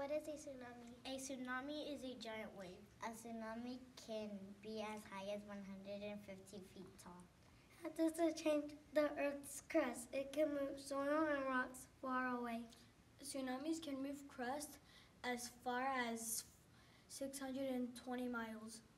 What is a tsunami? A tsunami is a giant wave. A tsunami can be as high as 150 feet tall. How does it change the Earth's crust? It can move soil and rocks far away. Tsunamis can move crust as far as 620 miles.